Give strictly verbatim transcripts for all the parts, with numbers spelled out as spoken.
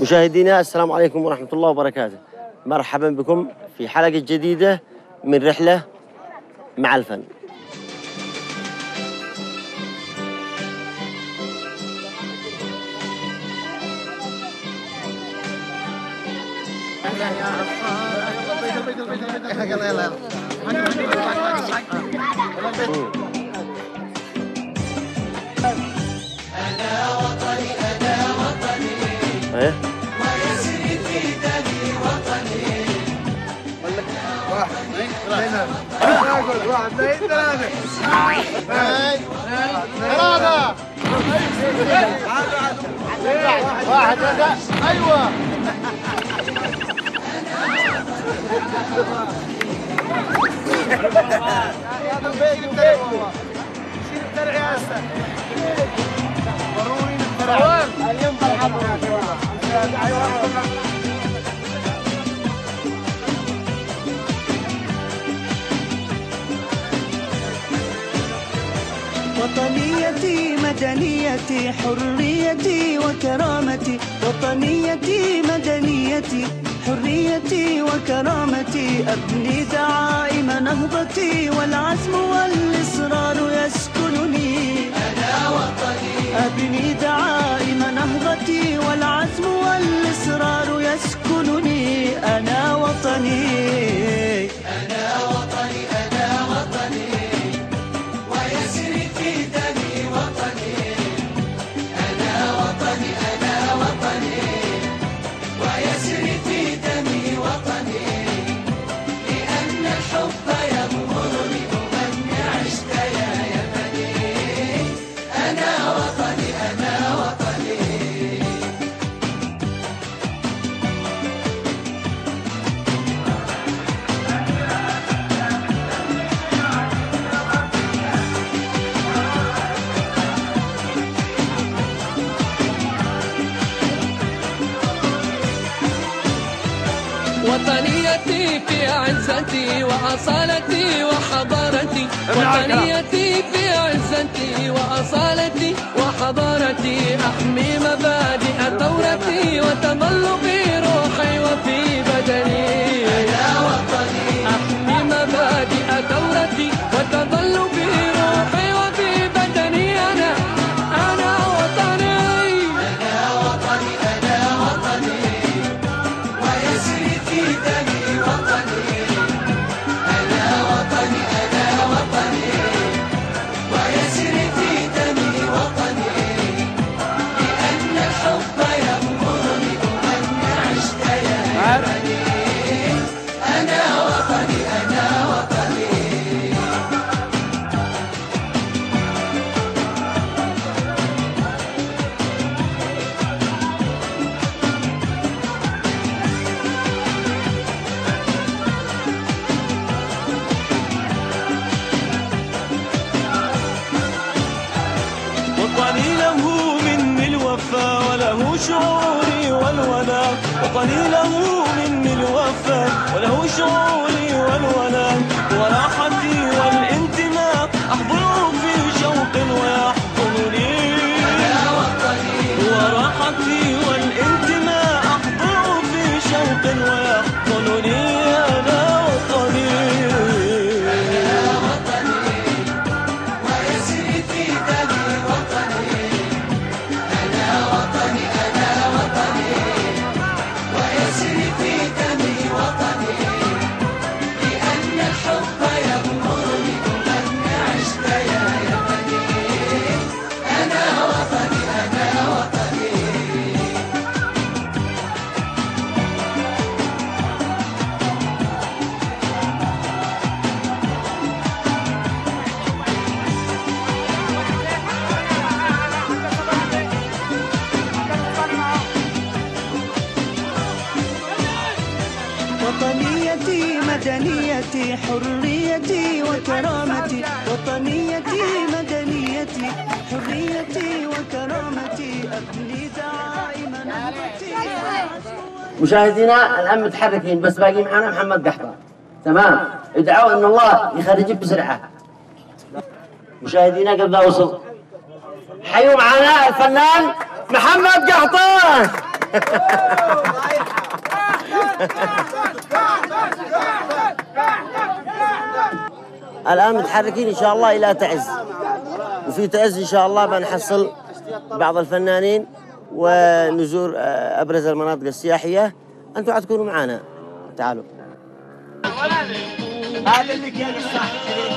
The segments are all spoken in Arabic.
مشاهدينا السلام عليكم ورحمة الله وبركاته. مرحبا بكم في حلقة جديدة من رحلة مع الفن. أنا وطني أنا وطني ويسري في دمي وطني. واحد اثنين ثلاثة واحد اثنين ثلاثة ثلاثة واحد ثلاثة أيوة. اليوم وطنيتي مدنيتي حريتي وكرامتي، وطنيتي مدنيتي حريتي وكرامتي، أبني دعائم نهضتي والعزم والإصرار يسكنني. أنا وطني أبني دعائم نهضتي والعزم والإصرار يسكنني. أنا وطني أنا وطني أنا وطني ويسري في دمي وطني. أنا وطني أنا وطني ويسري في دمي وطني، لأن الحب يغمرني ومن عشت يا يمني. أنا وطني أنا وطني. وطنيتي في عزتي وأصالتي وحضارتي، وطنيتي في عزتي وأصالتي وحضارتي، أحمي مبادئ ثورتي وتظل في روحي وفي بدني. أنا وطني أحمي مبادئ ثورتي وتظل في روحي وفي بدني. أنا أنا وطني أنا وطني أنا وطني ويسري في دمي وطني. أنا وطني أنا وطني ويسري في دمي وطني، لأن الحب يغمرني ومن عشت يا يمني. أنا وطني أنا وطني. وطني له مني الوفا وله شعوري والولاء، وطني له مني الوفا وله شعوري والولاء، وراحتي والانتماء أحضره في شوق ويحضنني. أنا وطني وراحتي والانتماء أحضره في شوق ويحضنني. أنا وطني أنا وطني ويسري في دمي وطني. أنا وطني أنا وطني ويسري في دمي وطني، لأن الحب يغمرني ومن عشت يا يمني. أنا وطني أنا وطني. وطنيتي مدنيتي حريتي وكرامتي، وطنيتي مدنيتي حريتي وكرامتي، أبني دعائم نهضتي. مشاهدينا الآن متحركين بس باقي معنا محمد قحطان. تمام، ادعوا ان الله يخرجك بسرعة. مشاهدينا قد وصل. حيوا معنا الفنان محمد قحطان. الآن متحركين إن شاء الله إلى تعز، وفي تعز إن شاء الله بنحصل بعض الفنانين ونزور أبرز المناطق السياحية. أنتم حتكونوا معنا، تعالوا. هذا اللي كان الصح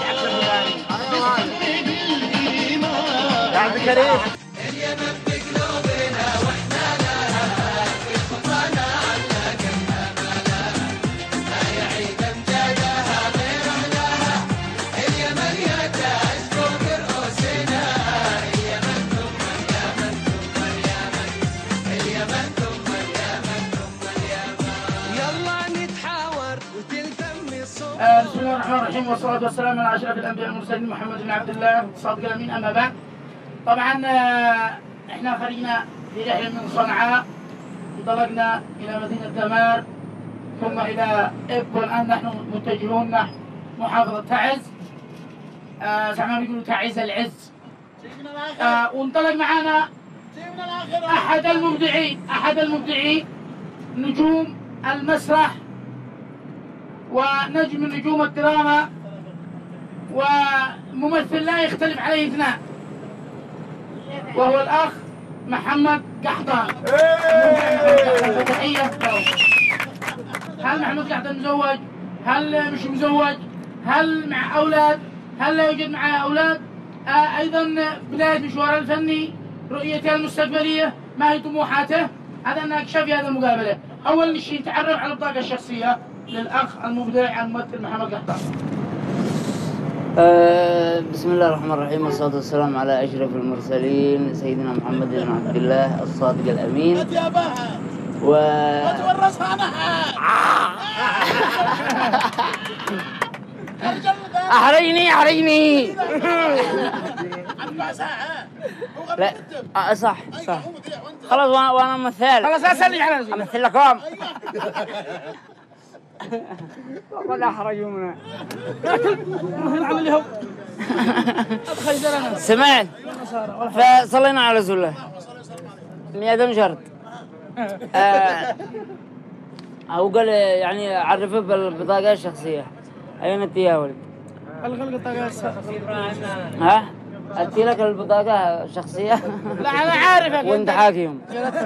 يا عبد الكريم. اليمن في قلوبنا واحنا لها خطانا عنا كنا مالها ما يعيد امجادها غير اهلها. اليمن يا تاج فوق رؤوسنا، اليمن ثم اليمن ثم اليمن، اليمن ثم اليمن ثم اليمن. يلا نتحاور وتلتم الصوت. بسم الله الرحمن الرحيم، والصلاة والسلام على أشرف الأنبياء والمرسلين محمد بن عبد الله الصادق الأمين. أما بعد، طبعا احنا خرجنا في رحلة من صنعاء، انطلقنا إلى مدينة دمار ثم إلى إبكو. الآن نحن متجهون نحو محافظة تعز، آه زعما يقولوا تعز العز. آه وانطلق معنا أحد المبدعين أحد المبدعين نجوم المسرح ونجم من نجوم الدراما وممثل لا يختلف عليه اثنان، وهو الأخ محمد قحطان. تحية له. هل محمد قحطان مزوج؟ هل مش مزوج؟ هل مع أولاد؟ هل لا يوجد معه أولاد؟ آه أيضا بداية مشواره الفني، رؤيته المستقبلية، ما هي طموحاته؟ هذا نناقشه في هذه المقابلة. أول شيء نتعرف على البطاقة الشخصية للأخ المبدع الممثل محمد قحطان. أه بسم الله الرحمن الرحيم، والصلاة والسلام على أشرف المرسلين سيدنا محمد بن عبد الله الصادق الأمين. و أحرجني أحرجني لا أه صح صح خلاص. وأنا وأنا ممثل خلاص أسألني على أمثل لكم. وقد أحرجونا. العمل هو سمعت فصلينا على رسول الله مئة شرط. آه هو قال يعني عرفه بالبطاقة الشخصية. أين أنت يا ولد؟ الغلق البطاقة. ها؟ أتي لك البطاقة الشخصية؟ لا أنا عارفك. وأنت حاكم.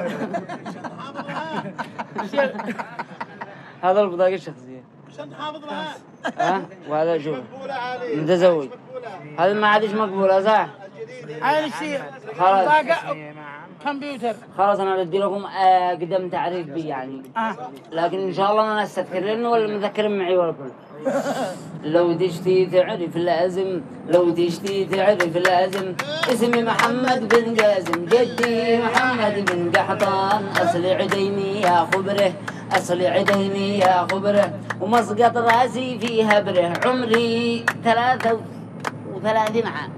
هذا البطاقة الشخصية عشان تحافظ لها. ها؟ وهذا شو؟ متزوج. هذا ما عادش مقبولة صح؟ هاي الشيء خلاص بطاقة كمبيوتر. خلاص أنا بدي لكم آه قدم تعريف بي يعني. آه. لكن إن شاء الله أنا أستذكر لأنه ولا مذكر معي ولا كل. لو تشتي تعرف لازم، لو تشتي تعرف لازم، اسمي محمد بن قاسم، جدي محمد بن قحطان، أصل عديني يا خبره، أصل عديني يا خبره، ومسقط راسي في هبره، عمري ثلاثة وثلاثين عام.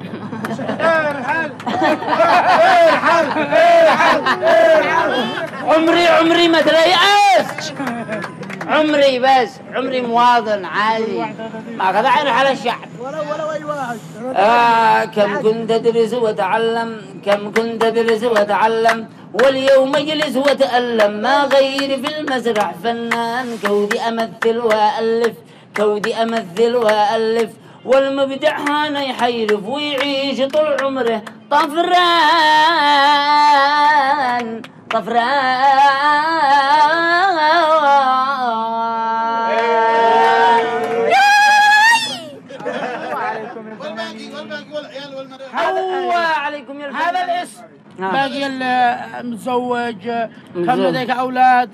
عمري عمري ما تريأس، عمري بس عمري مواطن عادي ما قد أعرف على الشعب. ولا ولا أي واحد. آه كم كنت أدرس وأتعلم، كم كنت أدرس وأتعلم، واليوم أجلس وأتألم، ما غيري في المسرح فنان، كودي أمثل وألف، كودي أمثل وألف، والمبدع هانا يحيرف ويعيش طول عمره طفران طفران. هو عليكم يا هذا الاسم. نعم. باقي المتزوج، كم لديك أولاد؟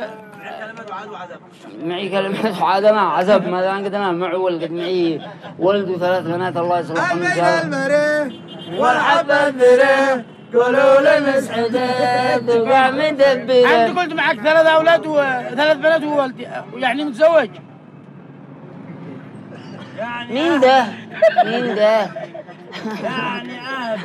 معي كلمة عادنا عزب ما عندنا معه ولد معي ولد وثلاث بنات الله يصلحهم إن شاء الله. والحبة بره قولوا لي مسعدة تقع مدبرة. أنت قلت معك ثلاث أولاد وثلاث بنات وولد، يعني متزوج؟ مين ده؟ مين ده؟ يعني آه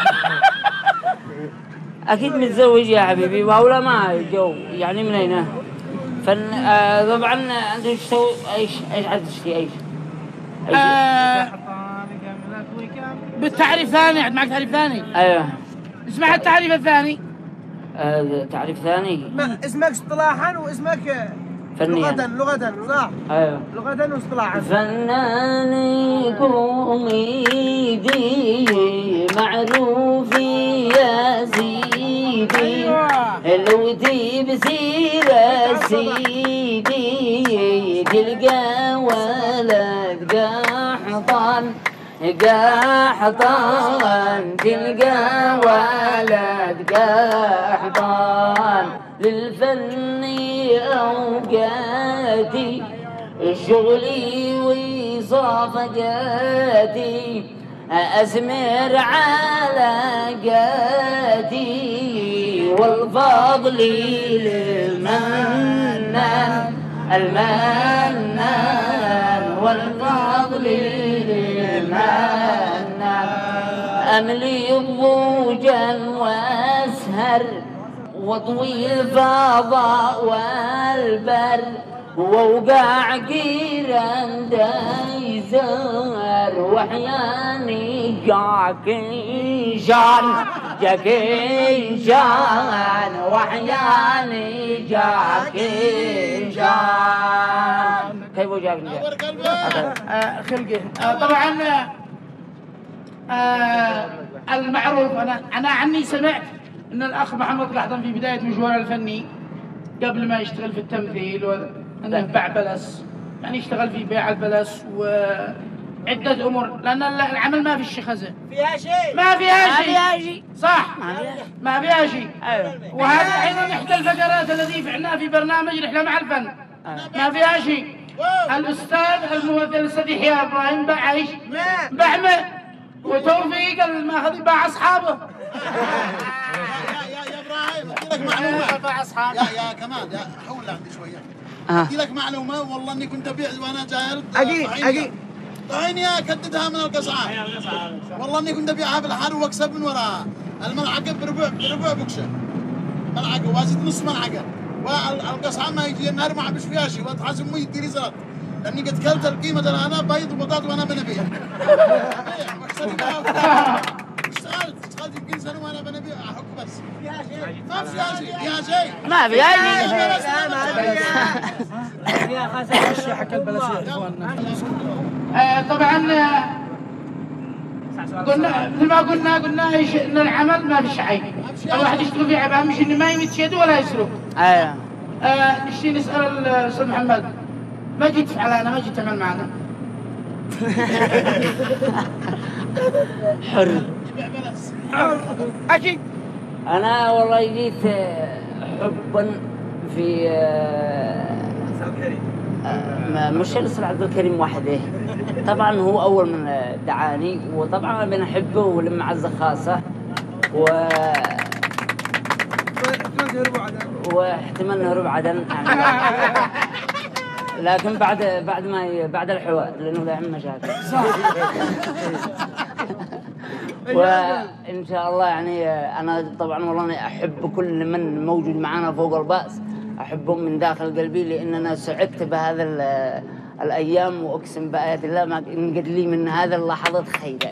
أكيد متزوج يا حبيبي، وأولى ما جو يعني من هنا. فن آه طبعا أنت إيش تسوي؟ إيش إيش عاد تشتي إيش؟ إيش؟ آه بالتعريف ثاني، عاد معك تعريف ثاني. أيوه. اسمع التعريف الثاني. آه تعريف ثاني. ما اسمك اصطلاحا واسمك فنيا. لغة لغة صح؟ ايوه لغة واصطلاحا. فناني كوميدي معروف يا سيدي، لو تجيب سيرة سيدي تلقى ولد قحطان قحطان، تلقى ولد قحطان. للفن أوقاتي شغلي وصفقاتي، أسمر علاقاتي والفضل للمنان المنان، والفضل للمنان. أملي ضوجا وأسهر واطوي الفضاء والبر، ووقع قيرا دايزر وحياني جاكنشان جاكنشان، وحياني جاكنشان. كيف جاكنشان؟ خلقه آه طبعا آه المعروف، انا انا عني سمعت ان الاخ محمد قحطان في بدايه مشواره الفني قبل ما يشتغل في التمثيل انه باع بلس، يعني اشتغل في بيع البلس وعده امور، لان العمل ما في الشخزه فيها شيء؟ ما فيها شيء. ما فيها شيء صح، ما فيها شيء. ايوه. وهذا ايضا احدى الفقرات التي فعلناها في برنامج رحله مع الفن. ما فيها شيء. الاستاذ الممثل الاستاذ يحيى ابراهيم باع ايش؟ باع ماء، وتوفيق الماخذ باع اصحابه. يا يا ابراهيم ادي لك معلومه باع اصحابه. يا يا كمان يا حول عندي شويه. ادي لك معلومه، والله اني كنت ابيع وانا جاي اكيد اكيد. طحيني كددها من القصعه. والله اني كنت ابيعها بالحر واكسب من وراها. الملعقه بربع بربع بكشه. ملعقه وازيد نص ملعقه. والقصعه ما يجي النهار ما عبش فيها شيء، وتحس امي يديني زلط. لاني قد كلت القيمه انا بيض وبطاط وانا بنبيع. اشتغلت اشتغلت يمكن سنه وانا بنبيع احك بس. ما فيها شيء، فيها شيء. ما فيها شيء. فيها خسارة. الشيء حق البلس يا اخواننا. طبعا قلنا مثل ما قلنا قلنا ايش ان العمل ما فيش عيب، الواحد يشتغل في عيب، اهم شيء انه ما يمد يده ولا يسرق. ايوه. نشتي نسال الاستاذ محمد، ما جيت تفعل انا ما جيت تعمل معنا؟ حر. اكيد. انا والله جيت حبا في آه، مش الاستاذ عبد الكريم وحده، طبعا هو اول من دعاني، وطبعا انا بنحبه ولما عزه خاصه و واحتمال نهرب عدن يعني. لكن بعد بعد ما ي... بعد الحوار لانه لا مشاكل. وان شاء الله يعني انا طبعا والله أنا احب كل من موجود معنا فوق الباس، احبهم من داخل قلبي، لان انا سعدت بهذا الايام، واقسم بايات الله ما انقد لي من هذا اللحظات خيرا.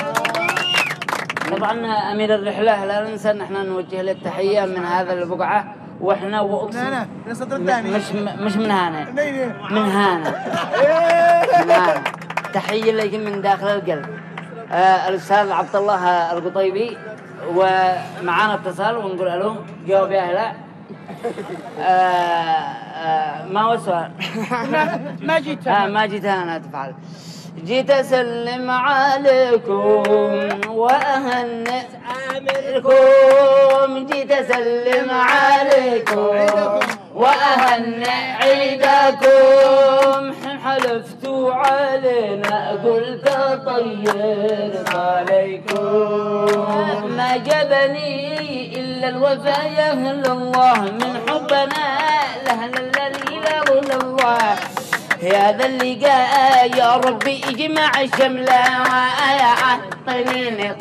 طبعا امير الرحله لا ننسى ان احنا نوجه له التحيه من هذا البقعه، واحنا واقسم لا لا من السطر الثاني. مش مش من هنا، من هنا من هنا. تحيه لك من داخل القلب. آه الاستاذ عبد الله القطيبي، ومعانا اتصال ونقول الو، جاوب يا هلا. آه آه ما هو السؤال؟ ما جيت آه ما جيت انا تفعل. جيت اسلم عليكم واهنئ عامركم، جيت اسلم عليكم واهنئ عيدكم، حلفتوا علينا قلت طيرت عليكم، ما جبني الا الوفاء يا اهل الله، من حبنا لاهل الا الله، يا ذا اللقاء يا ربي اجمع الشملة يا طنينة.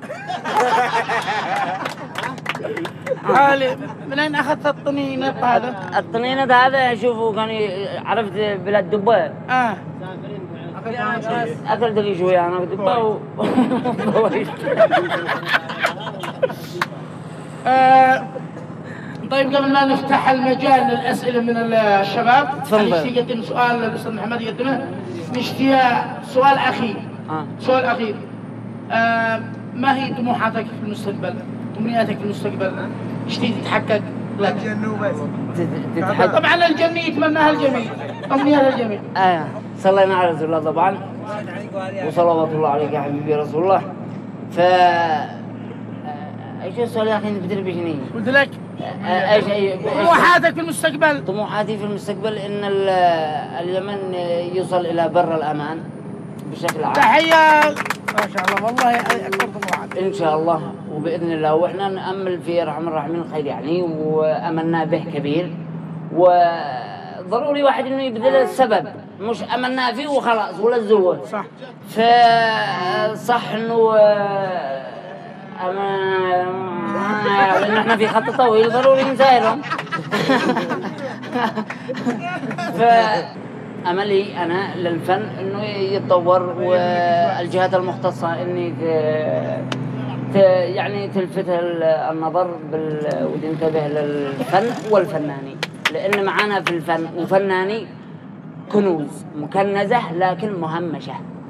حالي منين اخذت الطنينة هذا؟ الطنينة هذا شوفوا كان عرفت بلاد دبي. اه اكلت لي شوية انا دبي و آه طيب قبل ما نفتح المجال للاسئله من الشباب تفضل. نشتي يقدم سؤال للاستاذ محمد يقدمه. نشتي سؤال اخير. آه. سؤال اخير. آه ما هي طموحاتك في المستقبل؟ امنياتك في المستقبل؟ اشتي تتحقق لك؟ تتحقق. طبعا الجميع يتمناها الجميع، امنيات الجميع. آه صلينا على رسول الله طبعا وصلوات الله عليك يا حبيبي رسول الله. ف ايش السؤال يا اخي انت بتربشني؟ قلت لك ايش اي طموحاتك في المستقبل؟ طموحاتي في المستقبل ان ال- اليمن يوصل الى بر الامان بشكل عام تحية ما شاء الله والله اكبر طموحات. ان شاء الله وباذن الله، واحنا نامل في ارحم الراحمين الخير يعني، واملنا به كبير، وضروري واحد انه يبذل السبب، مش املنا فيه وخلاص ولا الزوج. صح. فصح انه أما لأن احنا في خط طويل ضروري نسايرهم. فأملي أنا للفن إنه يتطور، والجهات المختصة إني ت... ت... يعني تلفت النظر بال... وتنتبه للفن والفناني، لأن معانا في الفن وفناني كنوز مكنزة لكن مهمشة.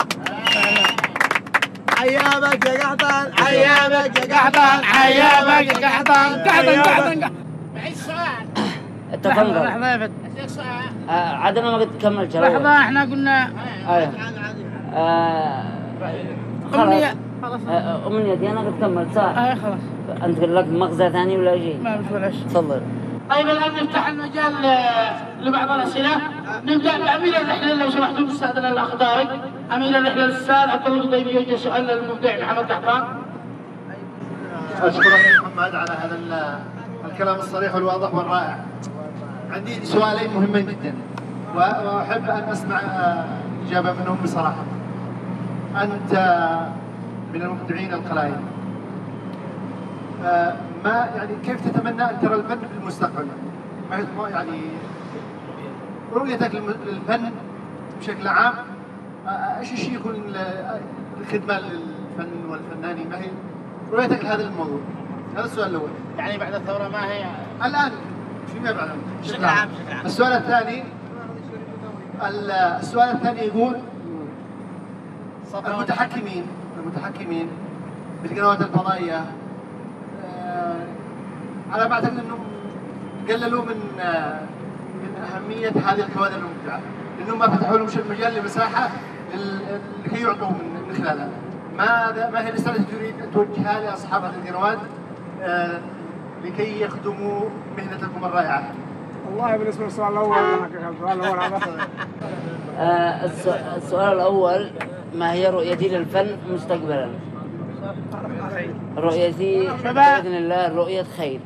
عيابك يا قحطان، عيابك يا قحطان، عيابك يا قحطان، قحطان قحطان. معي سؤال. تفضل. لحظة يا فتى. آه عاد انا ما قد كملت. لحظة احنا قلنا ايوه. آه أمنية. آه أمنيتي أنا قد كملت صح؟ اي خلاص. أنت لك مغزى ثاني ولا شيء؟ ما بلاش. تفضل. طيب الآن نفتح المجال لبعض الأسئلة. نبدأ بأمير الرحلة لو سمحتوا أستاذنا الأخ طارق. أمير الرحلة الأستاذ عبد الله القضيبي يوجه سؤال للمبدع محمد قحطان. أشكرك يا محمد على هذا الكلام الصريح والواضح والرائع. عندي سؤالين مهمين جدا وأحب أن أسمع إجابة منهم بصراحة. أنت من المبدعين القلائل، ما يعني كيف تتمنى أن ترى الفن في المستقبل؟ ما يعني رؤيتك للفن بشكل عام، ايش الشيء يكون الخدمة للفن والفناني؟ ما هي رؤيتك لهذا الموضوع؟ هذا السؤال الأول. يعني بعد الثورة ما هي؟ الآن فيما بعد بشكل عام. السؤال الثاني السؤال الثاني يقول المتحكمين المتحكمين بالقنوات الفضائية على ما اعتقد انهم قللوا من من اهميه هذه الكوادر المبدعه، لانهم ما فتحوا لهم المجال لمساحه لكي يعطوا من خلالها. ماذا ما هي الرساله التي تريد ان توجهها لاصحاب هذه القنوات آه لكي يخدموا مهنتكم الرائعه؟ والله بالنسبه للسؤال الاول السؤال الاول آه السؤال الاول ما هي رؤيتي للفن مستقبلا؟ رؤيتي بإذن الله رؤية خير،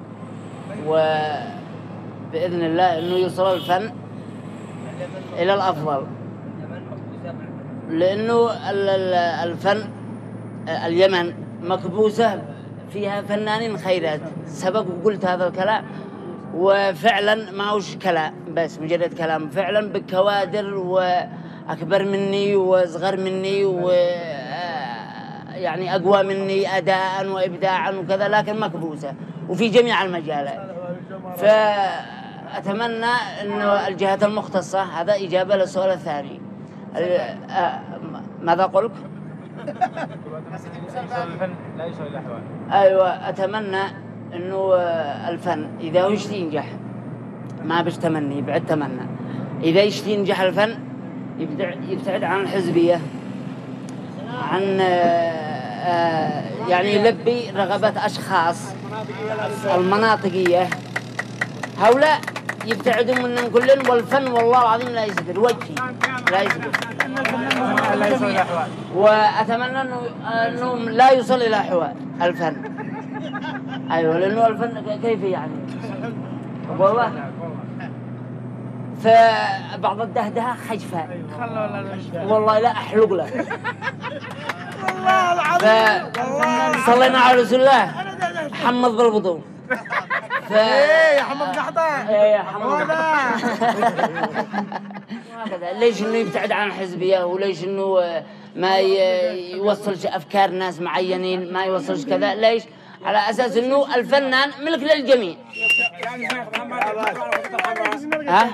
وبإذن الله أنه يوصل الفن إلى الأفضل، لأنه الفن اليمن مكبوسة فيها فنانين خيرات. سبق وقلت هذا الكلام، وفعلا ما هوش كلام بس مجرد كلام، فعلا بكوادر وأكبر مني وصغر مني و يعني أقوى مني أداء وإبداعا وكذا، لكن مكبوسة وفي جميع المجالات. فأتمنى أنه الجهات المختصة، هذا إجابة للسؤال الثاني. ماذا قلت؟ الفن لا يوصل إلى حوال. أيوة، أتمنى أنه الفن إذا يشتي ينجح، ما بش تمني بعد تمنى، إذا يشتي ينجح الفن يبتعد عن الحزبية، عن يعني يلبي رغبة أشخاص المناطقية، هؤلاء يبتعدوا منهم كلهم. والفن والله العظيم لا يسدر وجهي، لا يسدر. وأتمنى أنه أنه لا يوصل إلى حوال الفن. أيوة، لأنه الفن كيف يعني والله فبعض الدهدها خجفة والله لا أحلق له. والله العظيم صلينا على رسول الله حمض بالبطون. ف... ايه يا حمض قحطان. ايه يا حمض. هكذا. ليش انه يبتعد عن الحزبيه، وليش انه ما يوصلش افكار ناس معينين، ما يوصلش كذا؟ ليش؟ على اساس انه الفنان ملك للجميع، ها؟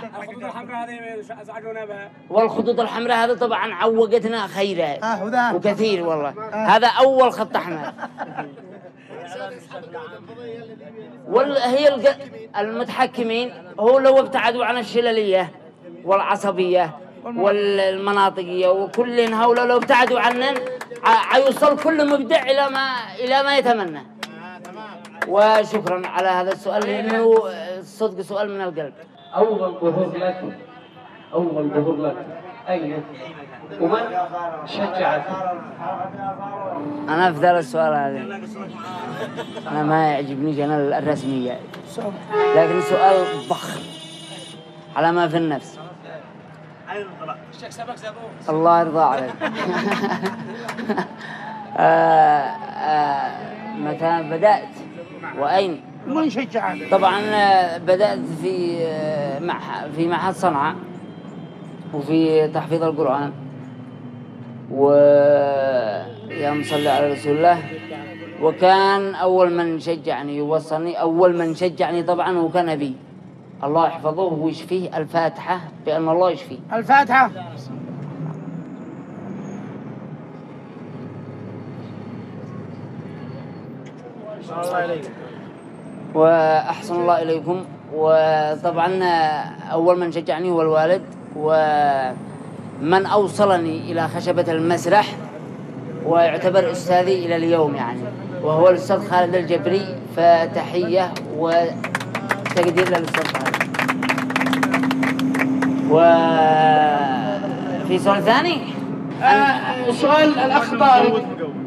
والخطوط الحمراء هذا طبعا عوقتنا خيرا وكثير والله. هذا أول خط أحمر. وهي المتحكمين هو لو ابتعدوا عن الشللية والعصبية والمناطقية وكل هؤلاء لو ابتعدوا عننا عيوصل كل مبدع إلى ما إلى ما يتمنى. وشكرا على هذا السؤال لأنه صدق سؤال من القلب. أول ظهور لك أول ظهور لك أين ومن شجعك؟ أنا في ذا السؤال هذا أنا ما يعجبني جنال الرسمية، لكن سؤال ضخم على ما في النفس. الله يرضى عليك. متى بدأت وأين؟ من شجعك؟ طبعا بدأت في في معهد صنعاء وفي تحفيظ القرآن، ويا مصلي على رسول الله. وكان أول من شجعني يوصلني أول من شجعني طبعا هو كان أبي الله يحفظه ويشفيه الفاتحة بأن الله يشفيه. الفاتحة. الله إليك. وأحسن الله إليكم. وطبعا أول من شجعني هو الوالد، ومن أوصلني إلى خشبة المسرح ويعتبر أستاذي إلى اليوم يعني، وهو الأستاذ خالد الجبري. فتحية وتقدير للأستاذ خالد. وفي سؤال ثاني؟ آه سؤال الأخ طارق.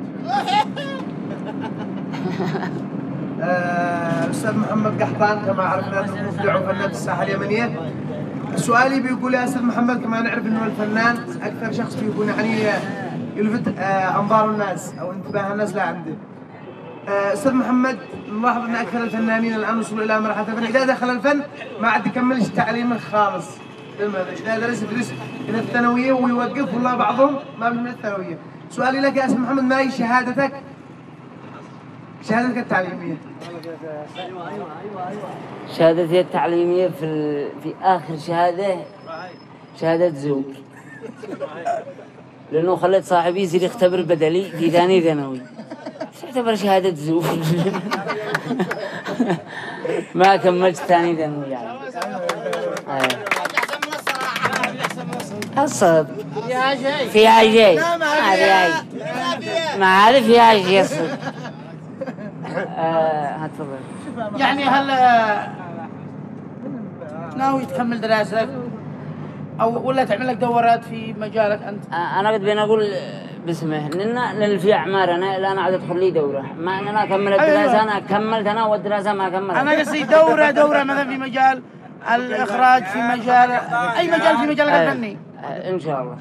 الأستاذ محمد قحطان كما عرفنا أنه مبدع وفنان في الساحة اليمنية. سؤالي بيقول يا أستاذ محمد كما نعرف أنه الفنان أكثر شخص بيكون يعني يلفت أنظار الناس أو انتباه الناس لا عنده. أستاذ محمد نلاحظ أن أكثر الفنانين الآن وصلوا إلى مرحلة الفن، إذا دخل الفن ما عاد يكملش تعليمه خالص. إذا درس يدرس إلى الثانوية ويوقف، والله بعضهم ما من الثانوية. سؤالي لك يا أستاذ محمد ما هي شهادتك؟ شهادتك التعليمية. شهادتي التعليمية في ال... في آخر شهادة شهادة زوج، لأنه خليت صاحبي يصير يختبر بدلي في ثاني ثانوي، تعتبر شهادة زوج. ما كملت ثاني ثانوي يعني. الصدق فيها شيء، ما عارف فيها شيء الصدق. هتفضل. يعني هل ناوي تكمل دراستك او ولا تعمل لك دورات في مجالك انت؟ انا قد بين اقول باسمه لان في اعمارنا لا انا عاد ادخل لي دوره، ما انا اكمل الدراسه. انا كملت انا والدراسه ما كملت. انا قصدي دوره دوره مثلا في مجال الاخراج، في مجال اي مجال في مجالك الفني ان شاء الله.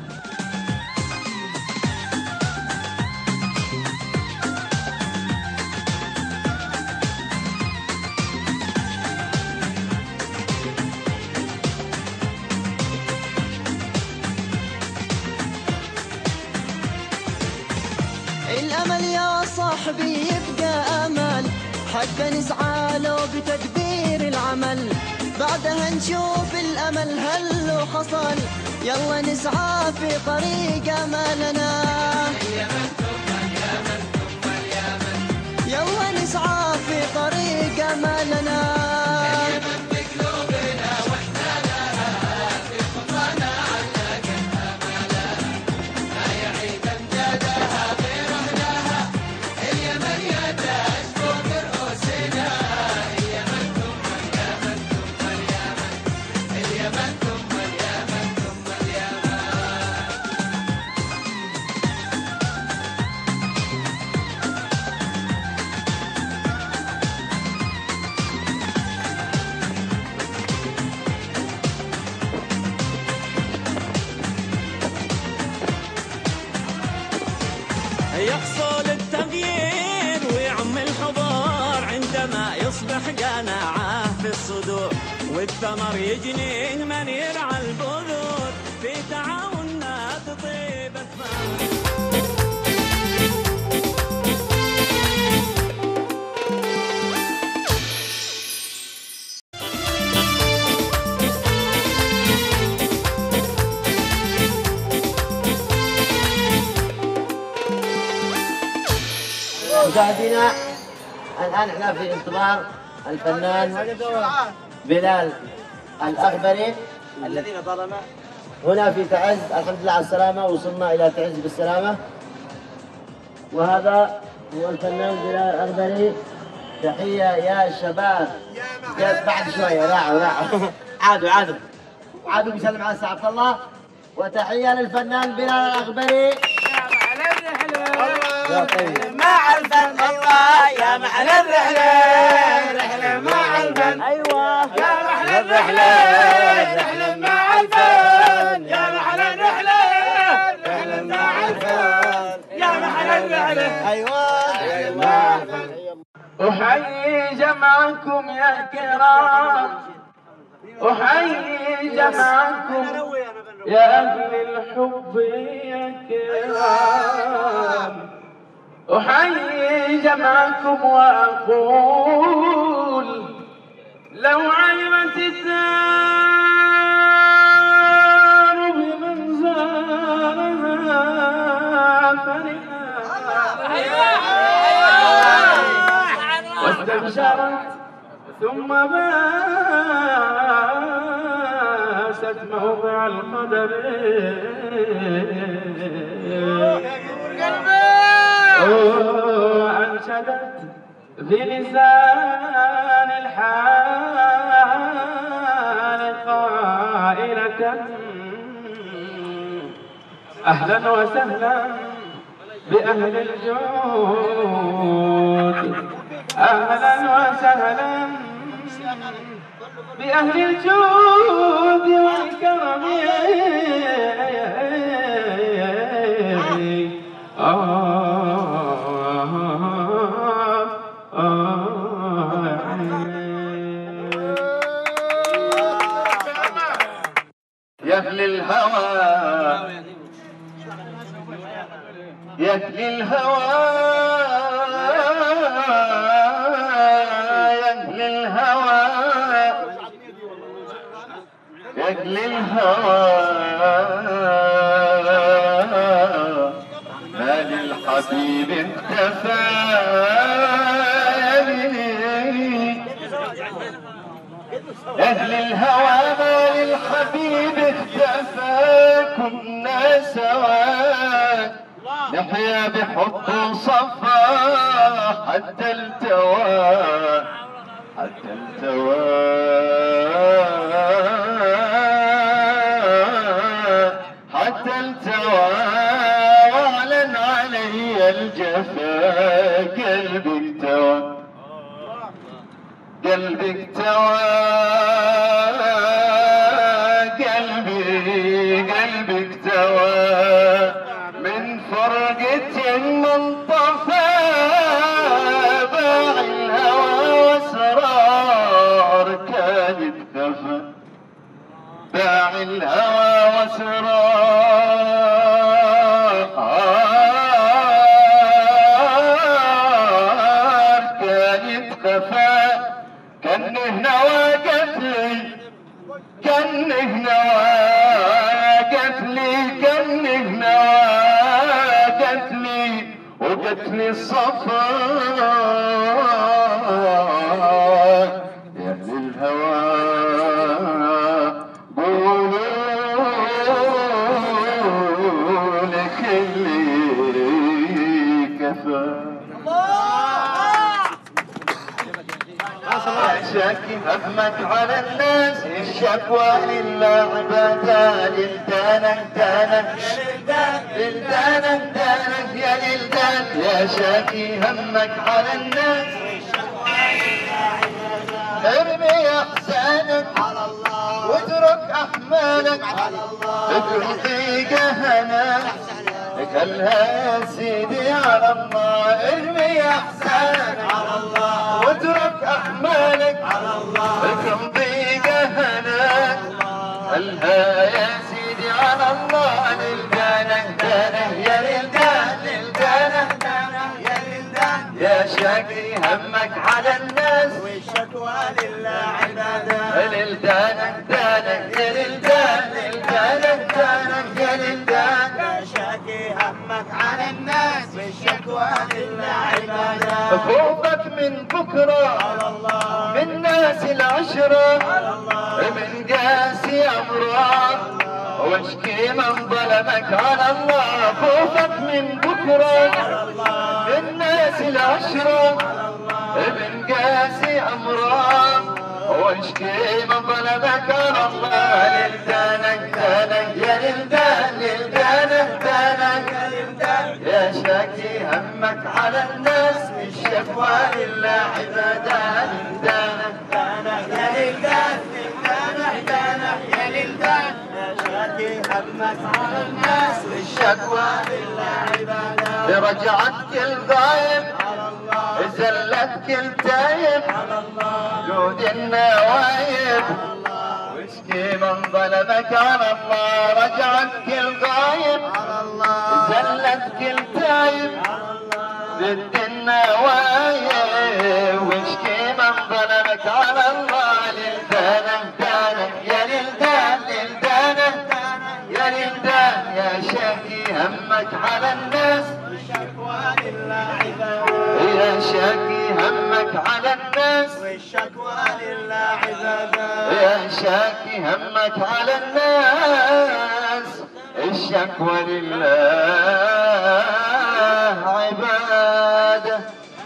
الأمل يا صاحبي يبقى أمل، حتى نسعى له بتدبير العمل، بعدها نشوف الأمل هل له حصل، يلا نسعى في طريق أملنا. يلا نسعى في طريق أملنا. يحصل التغيير ويعم الحضور عندما يصبح قناعة في الصدور، والثمر يجنيه من يرعى البذور، في تعاوننا تطيب الثمر. مشاهدينا الآن احنا في انتظار الفنان بلال الأغبري الذين ظلم هنا في تعز. الحمد لله على السلامة، وصلنا إلى تعز بالسلامة. وهذا هو الفنان بلال الأغبري. تحية يا شباب. بعد شوية راعوا راعوا عادوا عادوا عادوا بيسلم على سي عبد الله. وتحية للفنان بلال الأغبري. مع الفن الله يا محلى الرحلة، رحلة مع الفن. أيوة يا محلى الرحلة، رحلة مع الفن. يا محلى الرحلة، رحلة مع الفن. يا محلى الرحلة. أيوة مع الفن. أحيي جمعكم يا كرام، أحيي جمعكم يا أهل الحب يا كرام. أحيي جمعكم وأقول لو علمت الدار بمن زارها فرحا واستبشرت ثم باست موضع القدر وأنشدت في لسان الحال قائلة أهلا وسهلا بأهل الجود، أهلا وسهلا بأهل الجود والكرم. يا أهل الهوى يا أهل الهوى يا أهل الهوى يا أهل الهوى ما للحبيب اختفى أهل الهوى ما للحبيب اختفى كنا سوا نحيا بحب صفا حتى التوى حتى التوى حتى التوى واعلن علي الجفا قلبي اكتوى قلبي اكتوى قلبي قلبي اكتوى من فرقة من طفى باع الهوى واسرار كان اختفى باع الهوى واسرار كان اختفى كنه نوى قتلي كنه نوى قتلي كنه نوى قتلي وقتلي الصفا يا أهل الهوى قولوا لك اللي كفى شاكي همك على الناس الشكوى للعبادة للدانة دانة للدانة دانة يا للدان يا شاكي همك على الناس ارمي احزانك على الله واترك احمالك على الله اترك جهنك كلها يا سيدي على الله ارمي احزانك على الله واترك احمالك على الله اترك جهنك كلها يا سيدي على الله للدانة دانة يا للدان للدانة يا للدان يا شاكي همك على الناس والشكوى لله عبادة للدانة دانة يا للدان للدانة دانة يا للدان يا شاكي همك على الناس والشكوى فوقك من بكرة من ناس العشرة من قاسي أمراض واشكي من ظلمك على الله. خوفك من بكرة من ناس العشرة من قاسي أمراض واشكي من ظلمك على الله. للدانك دانك يا للدان للدانك دانك يا شاكي همك على الناس الشكوى لله عبادة. للدانك دانك يا للدان للدانك دانك يا للدان يا شاكي همك على الناس الشكوى لله عبادة. رجعت كل غايب زلت كل تايب جود النوايب واشكي من ظلمك على الله. رجعت كل غايب زلت كل تايب ضد النوايب واشكي من ظلمك على الله. للدانك دانك يا للدان للدانك يا للدان يا شاكي همك على الناس الشكوى لله عبادة. يا شاكي همك على الناس والشكوى لله عبادة. يا شاكي همك على الناس الشكوى لله عبادة.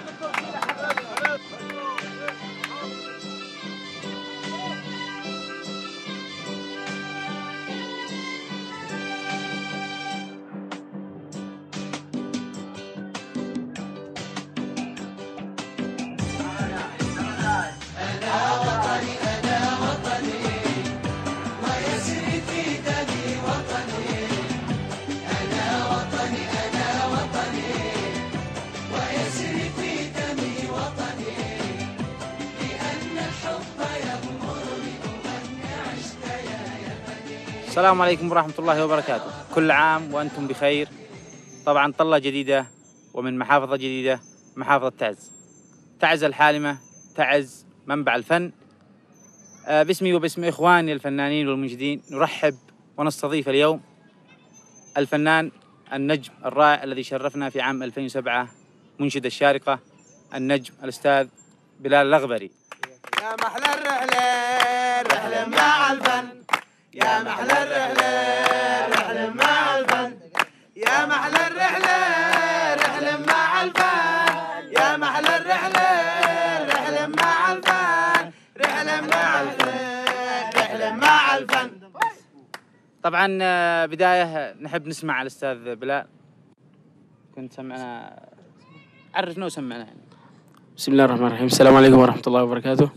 السلام عليكم ورحمة الله وبركاته. كل عام وأنتم بخير. طبعا طلة جديدة ومن محافظة جديدة، محافظة تعز. تعز الحالمة، تعز منبع الفن. آه باسمي وباسم إخواني الفنانين والمنشدين نرحب ونستضيف اليوم الفنان النجم الرائع الذي شرفنا في عام ألفين وسبعة، منشد الشارقة النجم الأستاذ بلال الأغبري. يا محلى الرحلة رحلة مع الفن، يا محلى الرحلة رحلة مع الفن، يا محلى الرحلة رحلة مع الفن، يا محلى الرحلة رحلة مع الفن، رحلة مع الفن، رحلة مع الفن. طبعا بداية نحب نسمع الأستاذ بلال. كنت سمعنا، عرفنا وسمعنا يعني. بسم الله الرحمن الرحيم. السلام عليكم ورحمة الله وبركاته.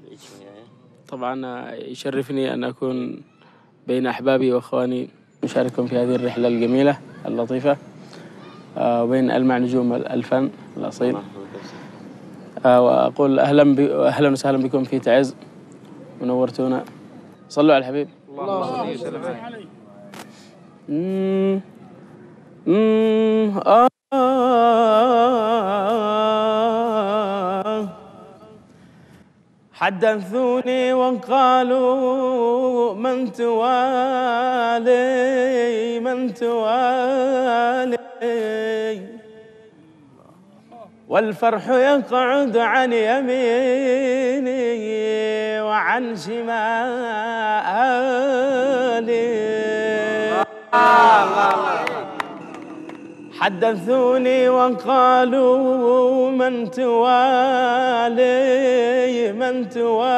طبعا يشرفني أن أكون بين أحبابي وأخواني مشاركهم في هذه الرحلة الجميلة اللطيفة وبين ألمع نجوم الفن الأصيل. وأقول أهلا ب... أهلا وسهلا بكم في تعز، ونورتونا. صلوا على الحبيب. اللهم صل وسلم عليه. حدثوني وقالوا من توالي من توالي، والفرح يقعد عن يميني وعن شمالي. حدثوني وقالوا من توالي من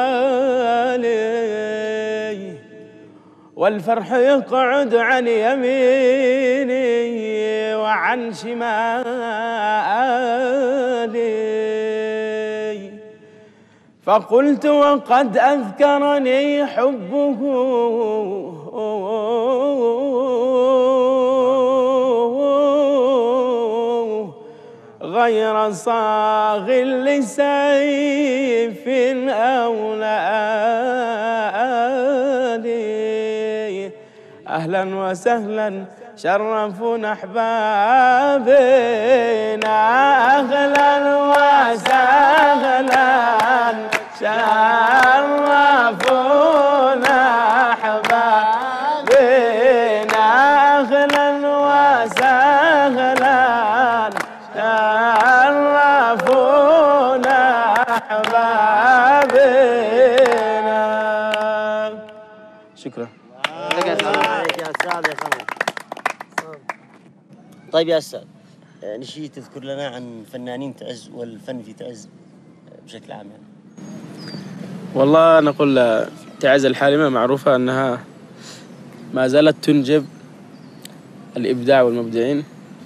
توالي، والفرح يقعد عن يميني وعن شمالي. فقلت وقد أذكرني حبه غير صاغ لسيف أو لآلي. أهلا وسهلا شرفونا أحبابنا، أهلا وسهلا شرفونا أحبابنا، أهلا وسهلا هذا يا خمر. طيب يا أستاذ، نشي تذكر لنا عن فنانين تعز والفن في تعز بشكل عام يعني. والله نقول تعز الحالمة معروفة أنها ما زالت تنجب الإبداع والمبدعين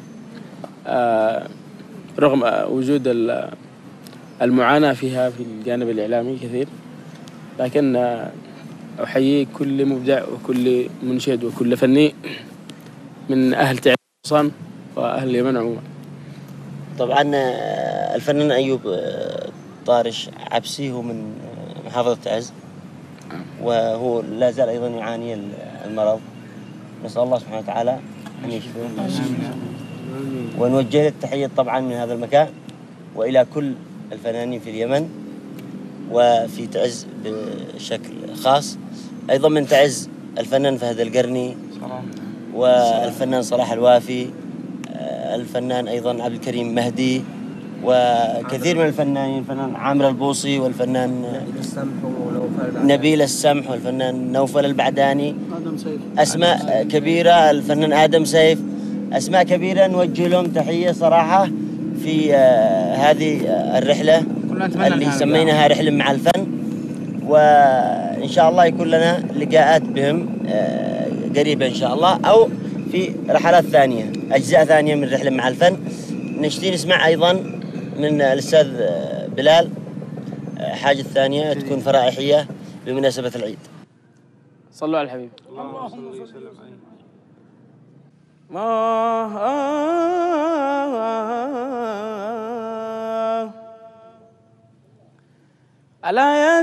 رغم وجود المعاناة فيها في الجانب الإعلامي كثير، لكن أحيي كل مبدع وكل منشد وكل فني من أهل تعز خصوصا وأهل اليمن عموما. طبعا الفنان أيوب طارش عبسي هو من محافظة تعز، وهو لا زال أيضا يعاني المرض، نسأل الله سبحانه وتعالى أن يشفيه ونوجه له التحية طبعا من هذا المكان وإلى كل الفنانين في اليمن وفي تعز بشكل خاص. أيضا من تعز الفنان فهد القرني والفنان صلاح الوافي، الفنان أيضا عبد الكريم مهدي، وكثير من الفنانين، الفنان عامر البوصي والفنان نبيل السمح والفنان نوفل البعداني، أسماء كبيرة، الفنان آدم سيف، أسماء كبيرة نوجه لهم تحية صراحة في هذه الرحلة اللي سميناها رحلة مع الفن، وإن شاء الله يكون لنا لقاءات بهم قريبة إن شاء الله، أو في رحلات ثانية، أجزاء ثانية من رحلة مع الفن. نشتي نسمع أيضا من الأستاذ بلال حاجة ثانية تكون فرائحية بمناسبة العيد. صلوا على الحبيب. اللهم صل وسلم عليه. ألا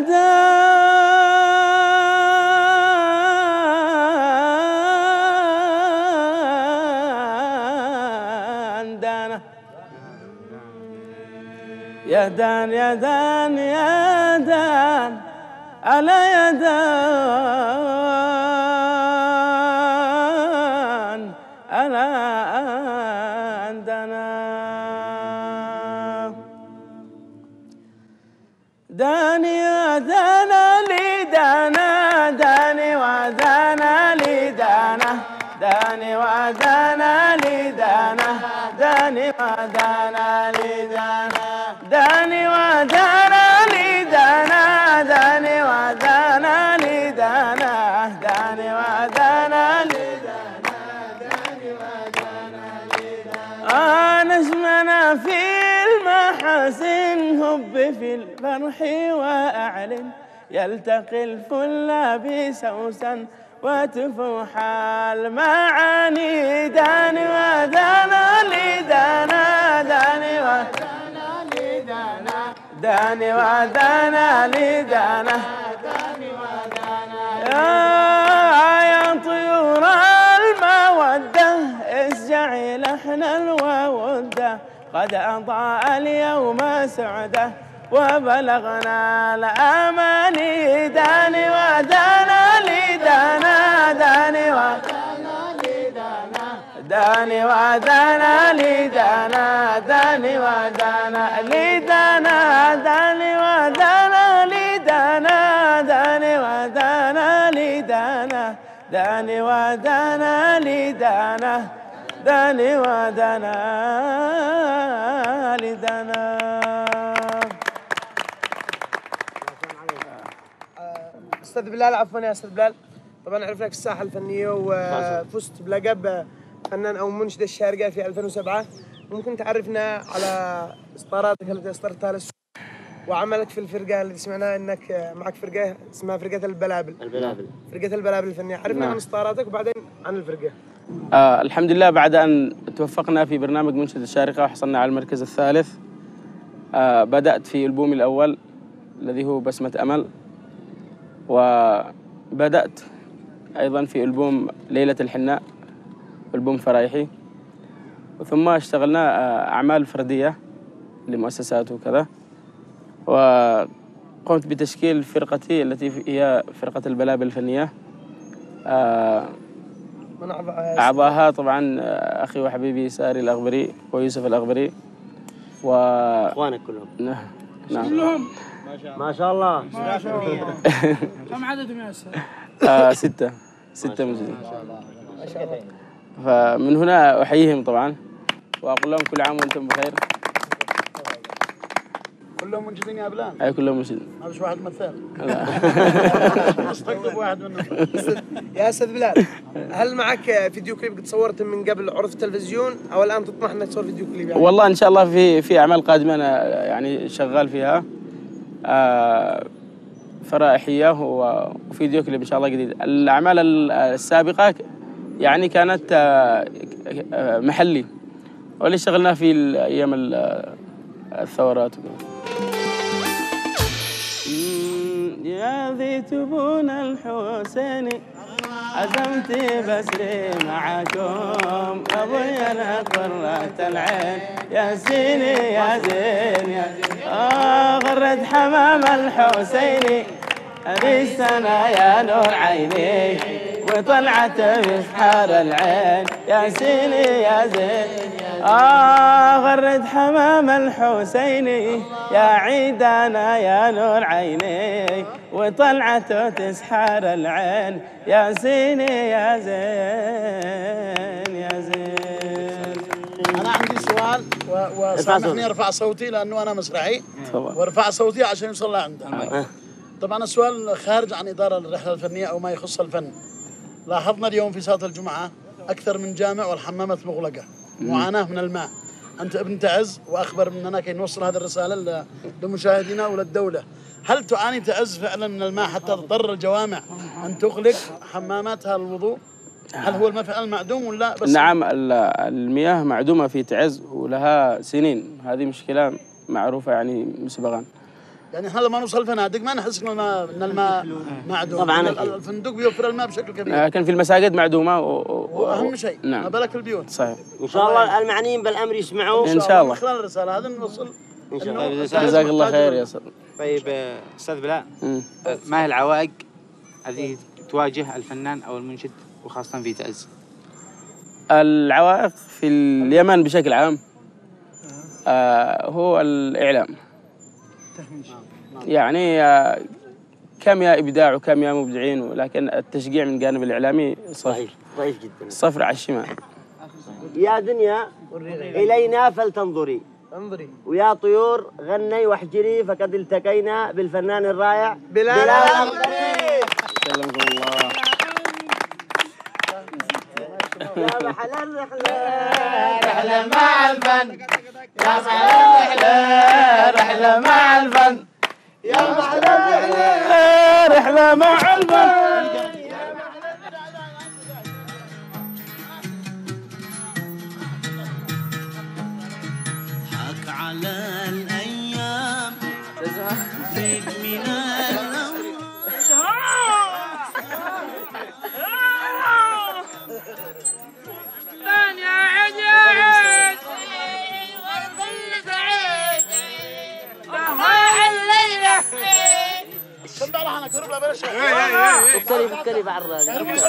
يا دان يا دان يا دان ألا يا دان ألا دانا داني يا دانا لي دانا داني ودانا لي دانا داني ودانا لي دانا داني ودانا لي دانا داني ودانا لي دانا داني ودانا لي دانا داني ودانا لي دانا داني ودانا لي دانا آه نجمنا في المحاسن هب في الفرح وأعلن يلتقي الفل بسوسن وتفوح المعاني داني ودانا لي دانا داني ودانا لي دانا داني ودانا لي دانا داني ودانا يا طيور المودة اسجعي لحن الودة قد أضاء اليوم سعده وبلغنا الأماني داني ودانا لي دانا داني ودانا لي دانا داني ودانا لي دانا داني ودانا لي دانا داني ودانا لي دانا داني ودانا لي دانا داني ودانا لي دانا داني ودانا لي دانا. أستاذ بلال، عفوا يا أستاذ بلال، طبعا عرفناك في الساحة الفنية وفزت بلقب فنان أو منشد الشارقة في ألفين وسبعة، ممكن تعرفنا على إصداراتك التي أصدرتها للسوق وعملك في الفرقة اللي سمعناها أنك معك فرقة اسمها فرقة البلابل. البلابل. فرقة البلابل الفنية، عرفنا عن إصداراتك وبعدين عن الفرقة. آه الحمد لله، بعد أن توفقنا في برنامج منشد الشارقة وحصلنا على المركز الثالث، آه بدأت في ألبومي الأول الذي هو بسمة أمل، وبدأت أيضا في ألبوم ليلة الحناء، ألبوم فرايحي، ثم اشتغلنا أعمال فردية لمؤسسات وكذا، وقمت بتشكيل فرقتي التي هي فرقة البلابل الفنية. من أعضاها طبعا أخي وحبيبي ساري الأغبري ويوسف الأغبري و إخوانك كلهم. نعم كلهم ما شاء الله. ما شاء الله. كم عددهم يا أستاذ؟ آه ستة ستة موجودين. فمن هنا أحييهم طبعا وأقول لهم كل عام وأنتم بخير. كلهم منجدين يا بلال؟ أي كلهم منجدين. ما فيش واحد مثال؟ لا. استقطب واحد منهم. يا استاذ بلال، هل معك فيديو كليب قد صورته من قبل عرض التلفزيون او الان تطمح انك تصور فيديو كليب يعني؟ والله إن شاء الله في في أعمال قادمة أنا يعني شغال فيها. آه فرائحية وفيديو كليب إن شاء الله جديد. الأعمال السابقة يعني كانت آه محلي واللي اشتغلنا في أيام الثورات. يا ذي تبون الحسيني عزمت بسري معكم أبويا أنا قرة العين يا زيني يا زين يا زين آه غرد حمام الحسيني هذه السنة يا نور عيني وطلعت بسحار العين يا زيني يا زين آه غرد حمام الحسيني يا عيدانا يا نور عيني وطلعته تسحر العين يا زيني يا زين يا زين. أنا عندي سؤال وسامحني أرفع صوتي لأنه أنا مسرحي وارفع صوتي عشان يوصل لعندها. طبعا السؤال خارج عن إدارة الرحلة الفنية أو ما يخص الفن. لاحظنا اليوم في صلاة الجمعة أكثر من جامع والحمامات مغلقة، معاناة من الماء. أنت ابن تعز وأخبر مننا كي نوصل هذه الرسالة لمشاهدينا وللدولة. هل تعاني تعز فعلا من الماء حتى تضطر الجوامع أن تغلق حماماتها للوضوء؟ هل هو الماء فعلا معدوم ولا بس؟ نعم المياه معدومة في تعز ولها سنين، هذه مشكلة معروفة يعني مسبقا. يعني احنا لما نوصل الفنادق ما نحس ان الماء ان الماء معدوم. طبعا الفندق بيوفر الماء بشكل كبير. لكن في المساجد معدومه و... واهم شيء نعم. ما بالك في البيوت. صحيح. ان شاء الله المعنيين بالامر يسمعوا ان شاء الله. من خلال الرساله هذه نوصل ان شاء الله. جزاك الله خير يا سيدي. طيب استاذ بلاء، ما هي العوائق التي تواجه الفنان او المنشد وخاصه في تعز؟ العوائق في اليمن بشكل عام آه هو الاعلام. يعني كم يا إبداع وكم يا مبدعين، ولكن التشجيع من الجانب الإعلامي صفر ضعيف جدا، صفر على الشمال. يا دنيا إلينا فلتنظري انظري ويا طيور غني واحجري فقد التقينا بالفنان الرائع بلال الأنبري. سلمكم الله. يا محل الرحلة رحلة مع الفن، يا محل الرحلة رحلة مع الفن، يا محل الرحلة رحلة مع الفن. حك على الأيام ضيق من الأمر. يا عيد يا عيد والكل سعيد وهاي الليلة سمع لها انا كرب لا بلاش. فكري فكري بعد الراجل.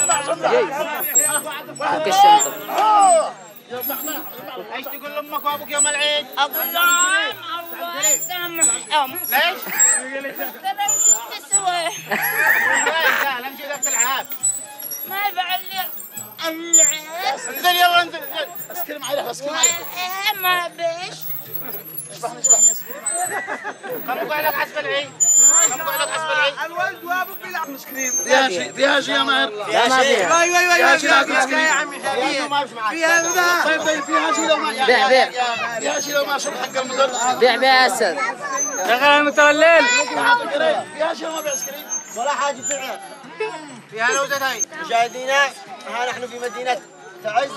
ايش تقول لامك وابوك يوم العيد؟ اقول لهم الله يسامحهم. ليش؟ ترى وش تسوي؟ لا لا مشي ذاك العاب. ما يفعل لي العيد. انزل يلا انزل. اسكري معي اسكري معي. ايه ما بيش. اشبحني اشبحني اسكري معي. كم قاعد لك حسب العيد؟ كم قاعد لك حسب العيد؟ الولد وابوك بيلعب مسكرين. فيها شيء فيها شيء يا ماهر. فيها شيء. وي وي وي فيها شيء يا عمي فيها ذا. طيب طيب فيها شيء لو ما بيع بيع فيها شيء لو ما شرب حق المدرس. بيع بيع اسد. شغل المتر الليل. فيها شيء ما بيعسكري ولا حاجة فيها. فيها لوزة هاي. مشاهدينا ها نحن في مدينة تعز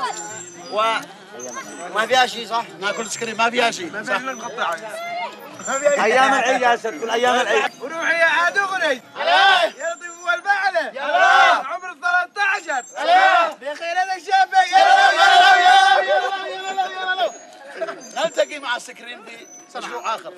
وما فيها شيء صح؟ ناكل سكري ما فيها شيء. ما فيها مقطع. أيام العيد يا سيد كل أيام العيد. وروحي يا عاد اغني. عليه. يا لطيف والبعله. يلا. عمر ثلاثة عشر. عليه. بخير هذا الشابك. يلا يلا يلا يلا يلا يلا. نلتقي مع السكرين في مشروع آخر.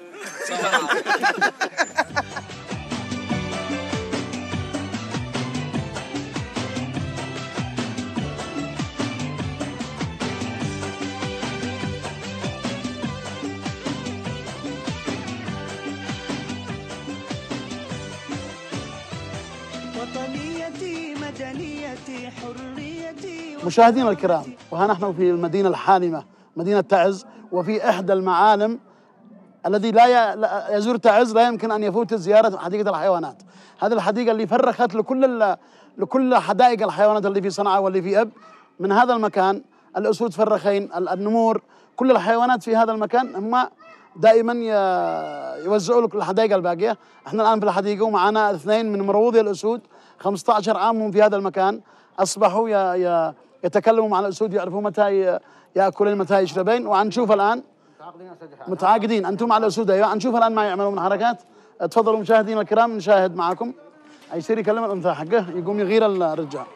وطنيتي مدنيتي حريتي مشاهدينا الكرام، وها نحن في المدينة الحالمة مدينة تعز، وفي إحدى المعالم الذي لا يزور تعز لا يمكن أن يفوت زيارة حديقة الحيوانات. هذه الحديقة اللي فرخت لكل لكل حدائق الحيوانات اللي في صنعاء واللي في أب. من هذا المكان الأسود فرخين، النمور، كل الحيوانات في هذا المكان هم دائما يوزعوا لك الحدائق الباقية. احنا الآن في الحديقة ومعنا اثنين من مروضي الأسود، خمسة عشر عام هم في هذا المكان، أصبحوا يتكلموا مع الأسود، يعرفوا متى يأكلين متى يشربين. وعنشوف الآن متعاقدين انتم مع الاسود. ايوه نشوف الان ما يعملوا من حركات. تفضلوا مشاهدينا الكرام نشاهد معكم. يصير يكلم الانثى حقه يقوم يغير الرجال.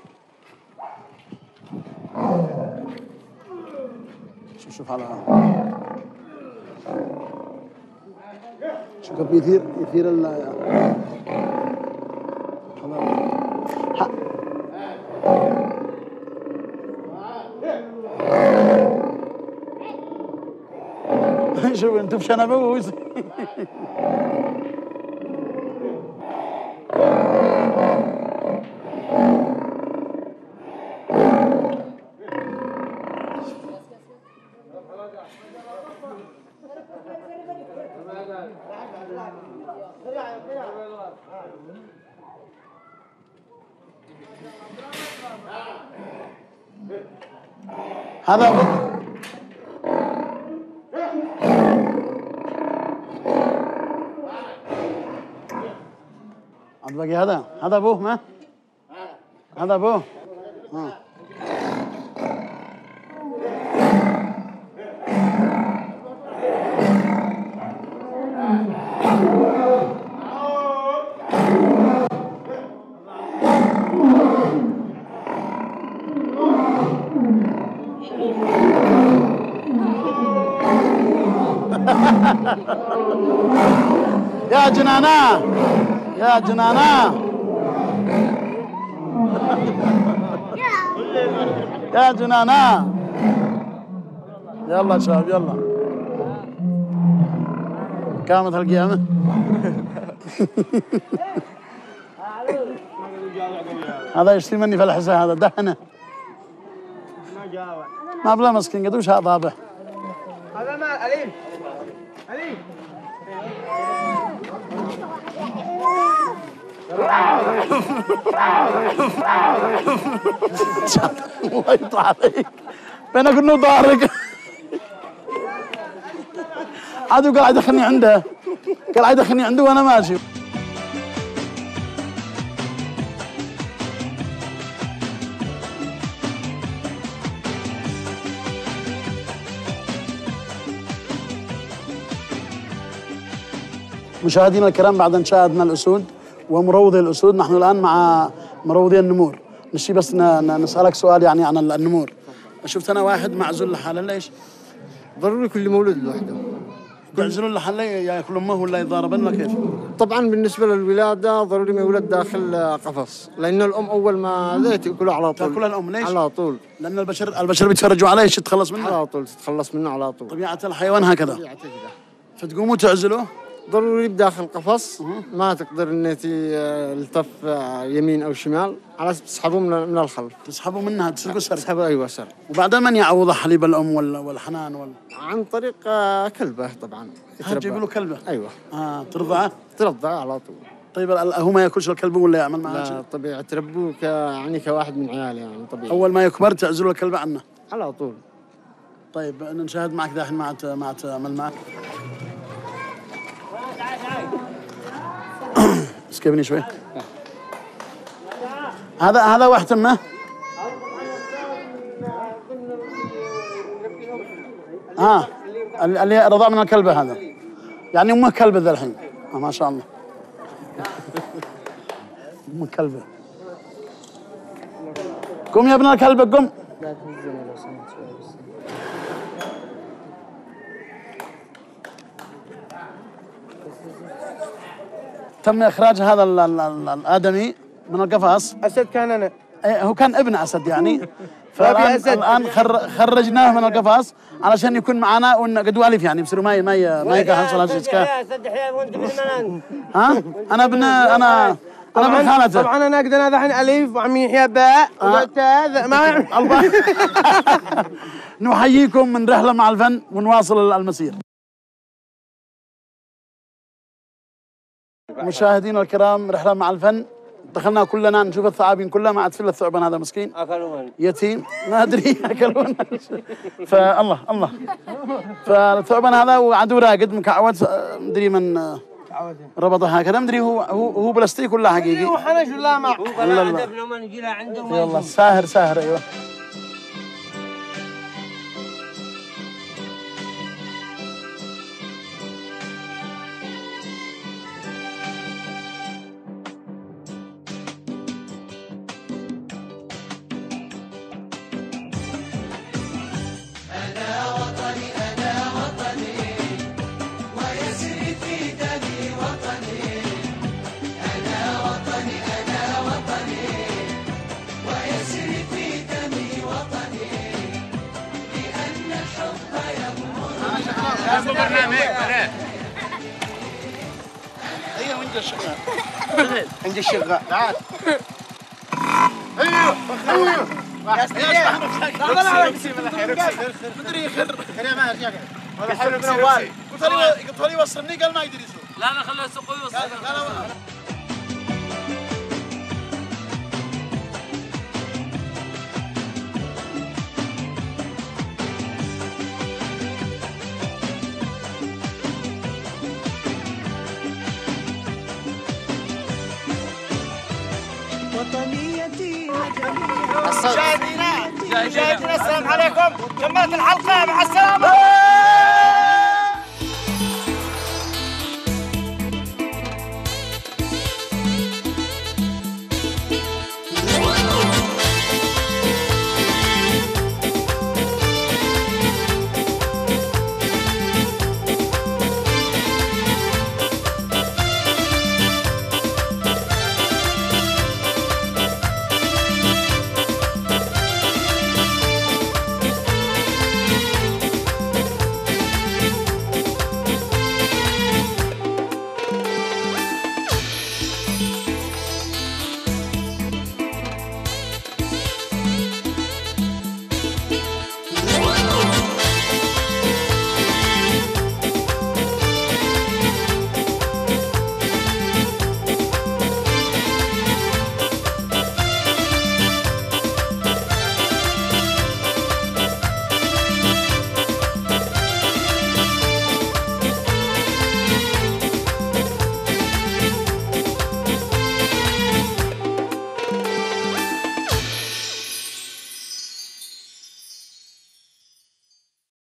شوف شوف على شوف يثير يثير ال شوف انتم بشنبه هذا باقي هذا هذا ابوه ما هذا ابوه ها. يا جنانا يا جنانا يا جنانا يلا شباب يلا قامت القيامة. هذا يشتري مني في الحساء هذا دهنه ما بلا مسكين قدوش هذا ضابح. هذا مال أليم أليم الله يطلع عليك بينك انه ضارك. عادوا قال يدخلني عنده قال يدخلني عنده وانا ماشي. مشاهدينا الكرام، بعد ان شاهدنا الاسود ومروضي الاسود، نحن الان مع مروضي النمور. نشي بس نسالك سؤال يعني عن النمور. شفت انا واحد معزول لحاله، ليش؟ ضروري كل مولود لوحده. يعزلون لحاله ياكل امه ولا يضاربن ولا كيف؟ طبعا بالنسبه للولاده ضروري ما يولد داخل قفص، لان الام اول ما ذات ياكلها على طول. تاكلها الام ليش؟ على طول. لان البشر البشر بيتفرجوا عليه، ايش تتخلص منه؟ على طول تتخلص منه على طول. طبيعه الحيوان هكذا. طبيعته كذا. فتقوموا تعزلوه؟ ضروري بداخل قفص، ما تقدر ان تلتف يمين او شمال، على اساس تسحبوه من الخلف. تسحبوا منها تسرقوا سرق. تسحبوا ايوه سرق. وبعدين من يعوض حليب الام والحنان وال عن طريق كلبه طبعا. تجيبوا له كلبه؟ ايوه. اه ترضعه؟ ترضعه على طول. طيب هو ما ياكلش الكلب ولا يعمل معاه شيء؟ لا طبيعي تربوه ك يعني كواحد من عياله يعني طبيعي. اول ما يكبر تعزلوا الكلب عنه؟ على طول. طيب نشاهد معك داحين ما ما تعمل معك. اسكبني شوي. هذا هذا واحد منه؟ ها آه. اللي رضع من الكلبه هذا، يعني امه كلبه ذا الحين. آه ما شاء الله. امه كلبه. قم يا ابن الكلبه قم. تم إخراج هذا ال ال ال الآدمي من القفص. أسد كان أنا. إيه هو كان ابن أسد يعني. فالآن الآن خر خرجناه من القفص علشان يكون معنا وقد ألف يعني بصيروا ما ما ما يقهصوا هالشيء. يا أسد حيان وأنت ابن من؟ ها؟ أنا ابن أنا انا من خانته. طبعا انا قدنا ذحين الف وعم يحيى باء وقلت هذا ما نحييكم من رحله مع الفن ونواصل المسير. مشاهدينا الكرام، رحله مع الفن، دخلنا كلنا نشوف الثعابين كلها، ما عاد في الا الثعبان هذا مسكين اكلون يتيم ما ادري اكلون. فالله الله فالثعبان هذا وعدو راقد مكعوت، مدري من ربطه هكذا، مدري هو هو هو بلاستيك ولا حقيقي؟ هو حنش ولا ما لا لا لما نجي له عندهم يلا ساهر ساهر. ايوه ايوه عند الشغال عند الشغال تعال ايوه ايوه يا سيدي لا لا مدري يخر خلينا ما ارجع ولا حلو من اول قلت له قلت له يوصلني قال ما يدري يسوق لا لا خليه يسوق ويوصل. وطنيتي مشاهدينا مشاهدينا السلام عليكم، كملت الحلقة مع السلامة.